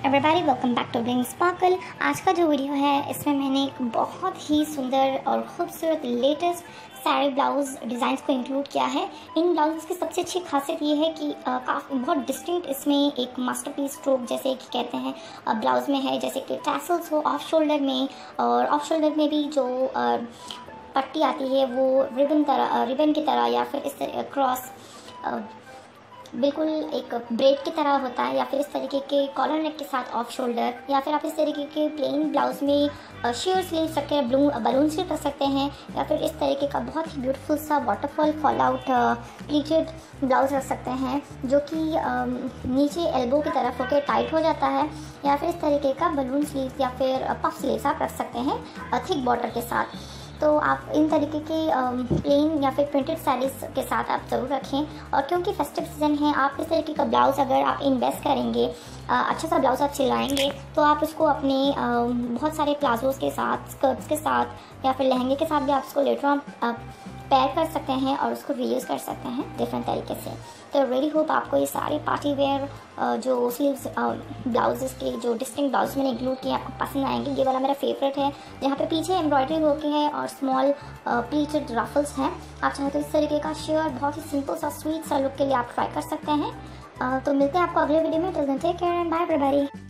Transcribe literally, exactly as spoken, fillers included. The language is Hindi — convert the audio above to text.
Everybody welcome back to Bling Sparkle. आज का जो वीडियो है इसमें मैंने एक बहुत ही सुंदर और खूबसूरत लेटेस्ट साड़ी ब्लाउज़ डिज़ाइंस को इंक्लूड किया है। इन ब्लाउज़ की सबसे अच्छी खासियत ये है कि काफ़ी बहुत डिस्टिंक्ट इसमें एक मास्टरपीस स्ट्रोक जैसे कि कहते हैं ब्लाउज़ में है, जैसे कि टैसल्स हो ऑफ शोल्डर में, और ऑफ शोल्डर में भी जो आ, पट्टी आती है वो रिबन तरह रिबन की तरह या फिर इस क्रॉस बिल्कुल एक ब्रेड की तरह होता है, या फिर इस तरीके के कॉलर नेक के साथ ऑफ शोल्डर, या फिर आप इस तरीके के प्लेन ब्लाउज में शेयर स्लीव्स रख के ब्लू बलून स्लीव रख सकते हैं, या फिर इस तरीके का बहुत ही ब्यूटीफुल सा waterfall fall out pleated blouse रख सकते हैं जो कि नीचे एल्बो की तरफ होकर टाइट हो जाता है, या फिर इस तरीके का बलून स्लीव्स या फिर पफ स्लीव्स आप रख सकते हैं थिक बॉर्डर के साथ। तो आप इन तरीके के प्लेन या फिर प्रिंटेड साड़ीज़ के साथ आप ज़रूर रखें। और क्योंकि फेस्टिव सीज़न है, आप इस तरीके का ब्लाउज़ अगर आप इन्वेस्ट करेंगे, अच्छा सा ब्लाउज़ आप सिलाएंगे, तो आप इसको अपने बहुत सारे प्लाजोज़ के साथ, स्कर्ट्स के साथ या फिर लहंगे के साथ भी आप इसको लेटर ऑन पेयर कर सकते हैं और उसको रीयूज़ कर सकते हैं डिफरेंट तरीके से। तो रियली होप आपको ये सारे पार्टी वेयर जो स्लीव्स ब्लाउजेस के जो डिस्टिंक्ट ब्लाउज मैंने इंक्लूड किए आपको पसंद आएंगे। ये वाला मेरा फेवरेट है जहाँ पे पीछे एम्ब्रॉयडरी होके है और स्मॉल प्लीटेड रफल्स हैं। आप चाहें तो इस तरीके का शेयर बहुत ही सिंपल सा स्वीट सा लुक के लिए आप ट्राई कर सकते हैं। uh, तो मिलते हैं आपको अगले वीडियो में। Till then take care and bye everybody.